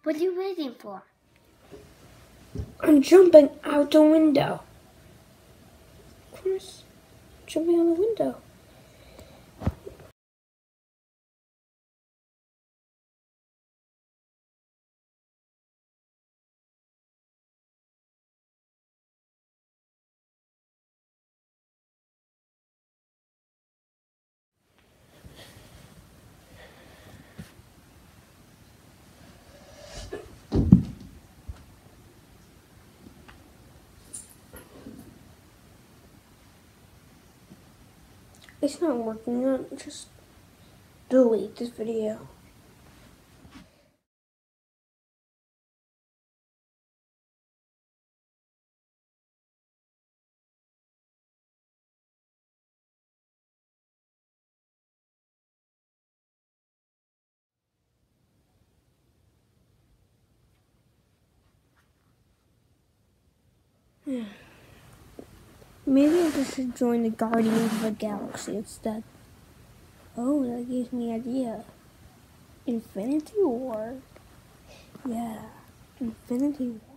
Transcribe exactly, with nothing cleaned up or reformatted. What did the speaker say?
What are you waiting for? I'm jumping out the window. Of course, jumping out the window. It's not working out. Just delete this video. Maybe I just should join the Guardians of the Galaxy instead. Oh, that gives me an idea. Infinity War? Yeah, Infinity War.